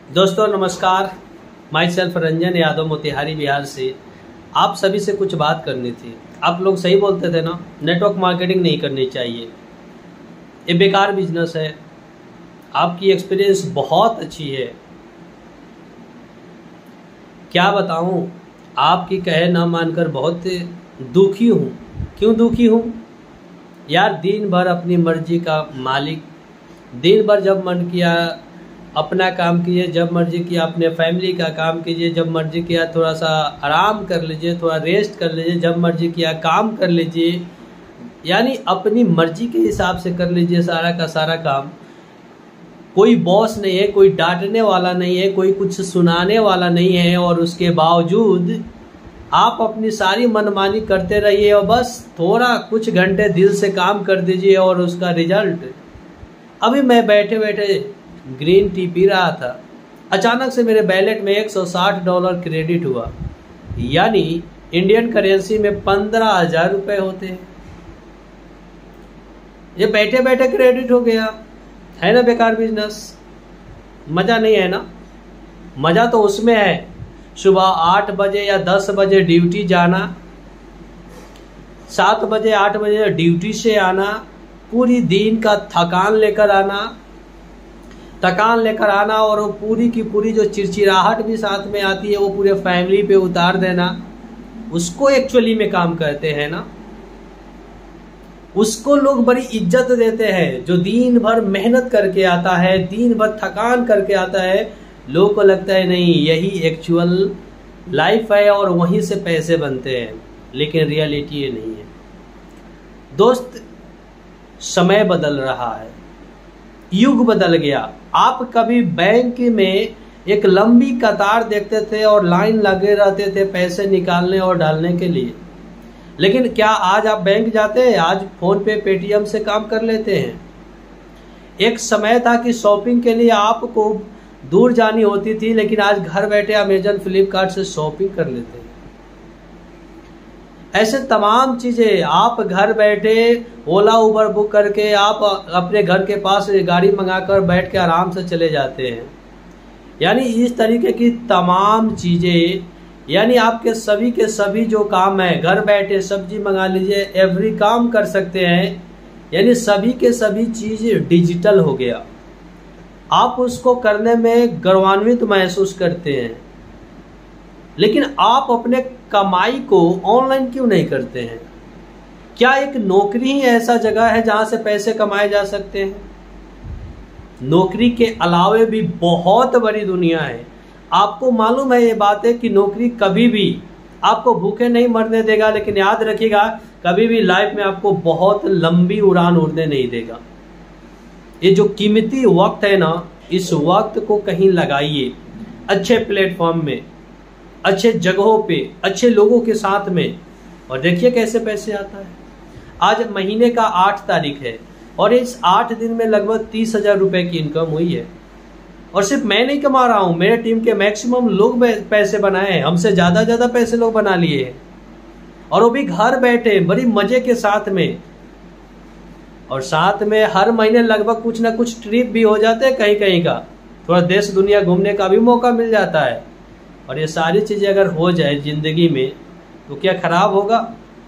दोस्तों नमस्कार। Myself Ranjan Yadav Motihari Bihar से। आप सभी से कुछ बात करनी थी। आप लोग सही बोलते थे ना, नेटवर्क मार्केटिंग नहीं करनी चाहिए, ये बेकार बिजनेस है। आपकी एक्सपीरियंस बहुत अच्छी है, क्या बताऊं, आपकी कहे ना मानकर बहुत दुखी हूँ। क्यों दुखी हूँ यार? दिन भर अपनी मर्जी का मालिक, दिन भर जब मन किया अपना काम कीजिए, जब मर्जी किया अपने फैमिली का काम कीजिए, जब मर्जी किया थोड़ा सा आराम कर लीजिए, थोड़ा रेस्ट कर लीजिए, जब मर्जी किया काम कर लीजिए, यानी अपनी मर्जी के हिसाब से कर लीजिए सारा का सारा काम। कोई बॉस नहीं है, कोई डांटने वाला नहीं है, कोई कुछ सुनाने वाला नहीं है, और उसके बावजूद आप अपनी सारी मनमानी करते रहिए और बस थोड़ा कुछ घंटे दिल से काम कर दीजिए और उसका रिजल्ट। अभी मैं बैठे बैठे ग्रीन टी पी रहा था, अचानक से मेरे बैलेट में $160 क्रेडिट हुआ, यानी इंडियन करेंसी में 15,000 रुपये होते हैं। ये बैठे बैठे क्रेडिट हो गया, है ना बेकार बिजनेस? मजा नहीं है ना? मजा तो उसमें है सुबह 8 बजे या 10 बजे ड्यूटी जाना, 7 बजे 8 बजे ड्यूटी से आना, पूरी दिन का थकान लेकर आना और वो पूरी की पूरी जो चिड़चिड़ाहट भी साथ में आती है वो पूरे फैमिली पे उतार देना। उसको एक्चुअली में काम कहते हैं ना, उसको लोग बड़ी इज्जत देते हैं। जो दिन भर मेहनत करके आता है, दिन भर थकान करके आता है, लोगों को लगता है नहीं यही एक्चुअल लाइफ है और वहीं से पैसे बनते हैं, लेकिन रियलिटी ये नहीं है दोस्त। समय बदल रहा है, युग बदल गया। आप कभी बैंक में एक लंबी कतार देखते थे और लाइन लगे रहते थे पैसे निकालने और डालने के लिए, लेकिन क्या आज आप बैंक जाते हैं? आज फोन पे पेटीएम से काम कर लेते हैं। एक समय था कि शॉपिंग के लिए आपको दूर जानी होती थी, लेकिन आज घर बैठे अमेजन फ्लिपकार्ट से शॉपिंग कर लेते हैं। ऐसे तमाम चीजें आप घर बैठे ओला उबर बुक करके आप अपने घर के पास गाड़ी मंगाकर बैठ के आराम से चले जाते हैं। यानी इस तरीके की तमाम चीजें, यानी आपके सभी के सभी जो काम है, घर बैठे सब्जी मंगा लीजिए, एवरी काम कर सकते हैं। यानी सभी के सभी चीज डिजिटल हो गया। आप उसको करने में गौरवान्वित महसूस करते हैं, लेकिन आप अपने कमाई को ऑनलाइन क्यों नहीं करते हैं? क्या एक नौकरी ही ऐसा जगह है जहां से पैसे कमाए जा सकते हैं? नौकरी के अलावे भी बहुत बड़ी दुनिया है। आपको मालूम है ये बात है कि नौकरी कभी भी आपको भूखे नहीं मरने देगा, लेकिन याद रखिएगा कभी भी लाइफ में आपको बहुत लंबी उड़ान उड़ने नहीं देगा। ये जो कीमती वक्त है ना, इस वक्त को कहीं लगाइए, अच्छे प्लेटफॉर्म में, अच्छे जगहों पे, अच्छे लोगों के साथ में, और देखिए कैसे पैसे आता है। आज महीने का 8 तारीख है और इस 8 दिन में लगभग 30,000 रुपए की इनकम हुई है। और सिर्फ मैं नहीं कमा रहा हूं, मेरे टीम के मैक्सिमम लोग पैसे बनाए हैं, हमसे ज्यादा पैसे लोग बना लिए हैं, और वो भी घर बैठे बड़ी मजे के साथ में। और साथ में हर महीने लगभग कुछ ना कुछ ट्रिप भी हो जाते हैं, कहीं कहीं का थोड़ा देश दुनिया घूमने का भी मौका मिल जाता है। और ये सारी चीजें अगर हो जाए जिंदगी में तो क्या खराब होगा?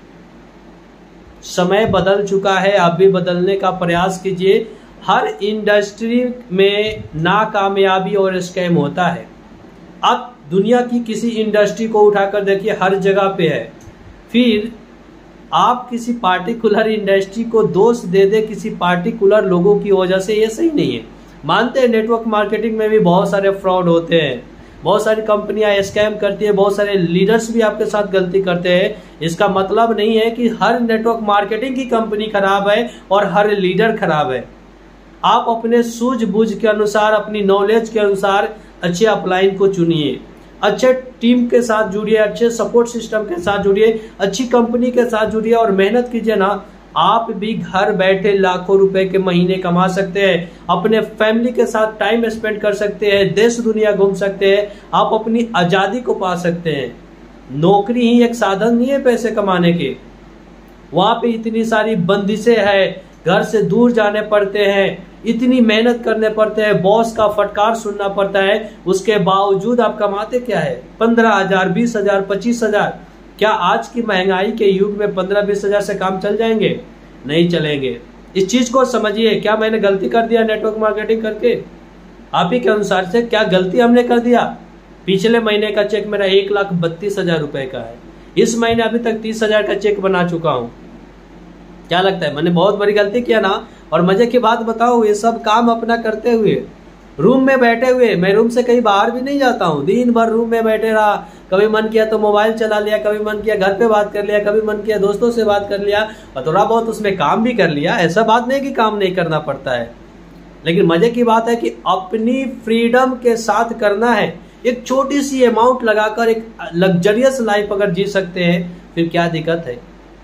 समय बदल चुका है, आप भी बदलने का प्रयास कीजिए। हर इंडस्ट्री में नाकामयाबी और स्कैम होता है। आप दुनिया की किसी इंडस्ट्री को उठाकर देखिए, हर जगह पे है। फिर आप किसी पार्टिकुलर इंडस्ट्री को दोष दे दे किसी पार्टिकुलर लोगों की वजह से, ये सही नहीं है। मानते हैं नेटवर्क मार्केटिंग में भी बहुत सारे फ्रॉड होते हैं, बहुत सारी कंपनियां स्कैम करती है, बहुत सारे लीडर्स भी आपके साथ गलती करते हैं। इसका मतलब नहीं है कि हर नेटवर्क मार्केटिंग की कंपनी खराब है और हर लीडर खराब है। आप अपने सूझबूझ के अनुसार, अपनी नॉलेज के अनुसार अच्छे अपलाइन को चुनिए, अच्छे टीम के साथ जुड़िए, अच्छे सपोर्ट सिस्टम के साथ जुड़िए, अच्छी कंपनी के साथ जुड़िए और मेहनत कीजिए ना। आप भी घर बैठे लाखों रुपए के महीने कमा सकते हैं, अपने फैमिली के साथ टाइम स्पेंड कर सकते हैं, देश दुनिया घूम सकते हैं, आप अपनी आजादी को पा सकते हैं। नौकरी ही एक साधन नहीं है पैसे कमाने के। वहां पे इतनी सारी बंदिशें हैं, घर से दूर जाने पड़ते हैं, इतनी मेहनत करने पड़ते हैं, बॉस का फटकार सुनना पड़ता है, उसके बावजूद आप कमाते क्या है? 15,000, 20,000, 25,000। क्या आज की महंगाई के युग में 15-20 हजार से काम चल जाएंगे? नहीं चलेंगे। इस चीज को समझिए। क्या मैंने गलती कर दिया नेटवर्क मार्केटिंग करके? आप ही के अनुसार से क्या गलती हमने कर दिया? पिछले महीने का चेक मेरा 1,32,000 रुपए का है। इस महीने अभी तक 30,000 का चेक बना चुका हूं। क्या लगता है मैंने बहुत बड़ी गलती किया ना? और मजे की बात बताओ, ये सब काम अपना करते हुए, रूम में बैठे हुए, मैं रूम से कहीं बाहर भी नहीं जाता हूँ, दिन भर रूम में बैठे रहा। कभी मन किया तो मोबाइल चला लिया, कभी मन किया घर पे बात कर लिया, कभी मन किया दोस्तों से बात कर लिया, और थोड़ा बहुत उसमें काम भी कर लिया। ऐसा बात नहीं कि काम नहीं करना पड़ता है, लेकिन मजे की बात है कि अपनी फ्रीडम के साथ करना है। एक छोटी सी अमाउंट लगाकर एक लग्जरियस लाइफ अगर जी सकते हैं, फिर क्या दिक्कत है?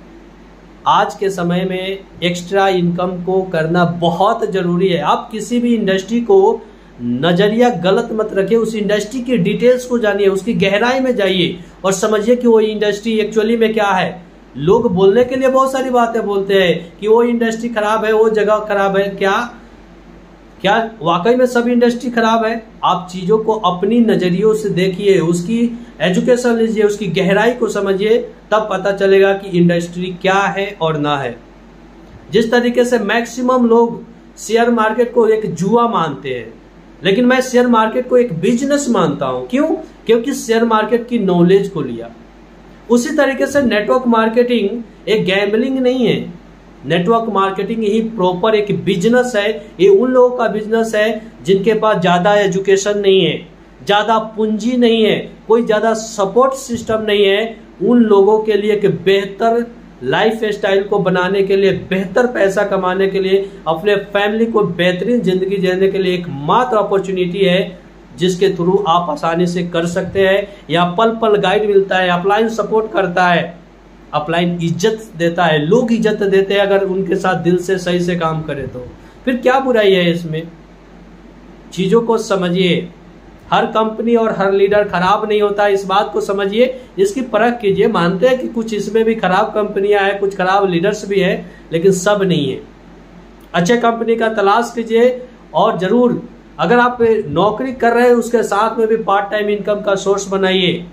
आज के समय में एक्स्ट्रा इनकम को करना बहुत जरूरी है। आप किसी भी इंडस्ट्री को नजरिया गलत मत रखिए, उस इंडस्ट्री की डिटेल्स को जानिए, उसकी गहराई में जाइए और समझिए कि वो इंडस्ट्री एक्चुअली में क्या है। लोग बोलने के लिए बहुत सारी बातें बोलते हैं कि वो इंडस्ट्री खराब है, वो जगह खराब है। क्या वाकई में सब इंडस्ट्री खराब है? आप चीजों को अपनी नजरियों से देखिए, उसकी एजुकेशन लीजिए, उसकी गहराई को समझिए, तब पता चलेगा कि इंडस्ट्री क्या है और ना है। जिस तरीके से मैक्सिमम लोग शेयर मार्केट को एक जुआ मानते हैं, लेकिन मैं शेयर मार्केट को एक बिजनेस मानता हूं। क्यों? क्योंकि शेयर मार्केट की नॉलेज को लिया। उसी तरीके से नेटवर्क मार्केटिंग एक गैम्बलिंग नहीं है, नेटवर्क मार्केटिंग ही प्रॉपर एक बिजनेस है। ये उन लोगों का बिजनेस है जिनके पास ज्यादा एजुकेशन नहीं है, ज्यादा पूंजी नहीं है, कोई ज्यादा सपोर्ट सिस्टम नहीं है। उन लोगों के लिए एक बेहतर लाइफ स्टाइल को बनाने के लिए, बेहतर पैसा कमाने के लिए, अपने फैमिली को बेहतरीन जिंदगी जीने के लिए एक मात्र अपॉर्चुनिटी है जिसके थ्रू आप आसानी से कर सकते हैं। यहाँ पल पल गाइड मिलता है, अपलाइन सपोर्ट करता है, अपलाइन इज्जत देता है, लोग इज्जत देते हैं अगर उनके साथ दिल से सही से काम करे तो। फिर क्या बुराई है इसमें? चीजों को समझिए। हर कंपनी और हर लीडर खराब नहीं होता, इस बात को समझिए, इसकी परख कीजिए। मानते हैं कि कुछ इसमें भी खराब कंपनियां हैं, कुछ खराब लीडर्स भी है, लेकिन सब नहीं है। अच्छे कंपनी का तलाश कीजिए और जरूर अगर आप नौकरी कर रहे हैं उसके साथ में भी पार्ट टाइम इनकम का सोर्स बनाइए।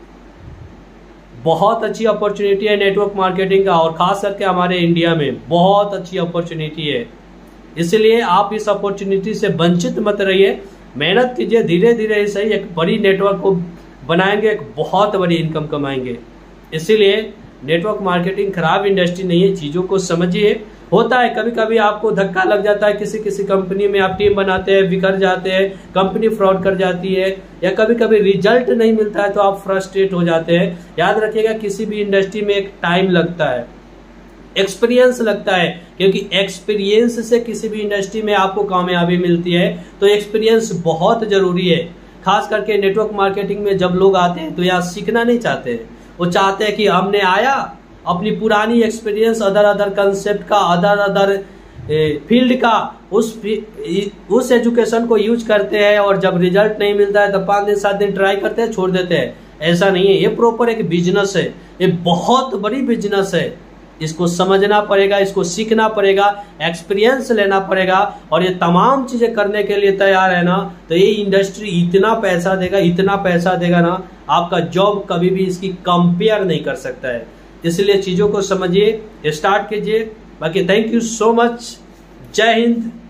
बहुत अच्छी अपॉर्चुनिटी है नेटवर्क मार्केटिंग का, और खास करके हमारे इंडिया में बहुत अच्छी अपॉर्चुनिटी है। इसलिए आप इस अपॉर्चुनिटी से वंचित मत रहिए, मेहनत कीजिए, धीरे धीरे ही सही एक बड़ी नेटवर्क को बनाएंगे, एक बहुत बड़ी इनकम कमाएंगे। इसीलिए नेटवर्क मार्केटिंग खराब इंडस्ट्री नहीं है, चीजों को समझिए। होता है कभी कभी आपको धक्का लग जाता है, किसी किसी कंपनी में आप टीम बनाते हैं, बिखर जाते हैं, कंपनी फ्रॉड कर जाती है, या कभी कभी रिजल्ट नहीं मिलता है तो आप फ्रस्ट्रेट हो जाते हैं। याद रखिएगा, किसी भी इंडस्ट्री में एक टाइम लगता है, एक्सपीरियंस लगता है, क्योंकि एक्सपीरियंस से किसी भी इंडस्ट्री में आपको कामयाबी मिलती है। तो एक्सपीरियंस बहुत जरूरी है। खास करके नेटवर्क मार्केटिंग में जब लोग आते हैं तो यहाँ सीखना नहीं चाहते हैं, वो चाहते हैं कि हमने आया अपनी पुरानी एक्सपीरियंस, अदर कंसेप्ट का, अदर फील्ड का, उस एजुकेशन को यूज करते हैं, और जब रिजल्ट नहीं मिलता है तो 5 दिन 7 दिन ट्राई करते हैं, छोड़ देते हैं। ऐसा नहीं है, ये प्रॉपर एक बिजनेस है, ये बहुत बड़ी बिजनेस है। इसको समझना पड़ेगा, इसको सीखना पड़ेगा, एक्सपीरियंस लेना पड़ेगा, और ये तमाम चीजें करने के लिए तैयार है ना, तो ये इंडस्ट्री इतना पैसा देगा, इतना पैसा देगा ना, आपका जॉब कभी भी इसकी कंपेयर नहीं कर सकता है। इसलिए चीजों को समझिए, स्टार्ट कीजिए। बाकी थैंक यू सो मच। जय हिंद।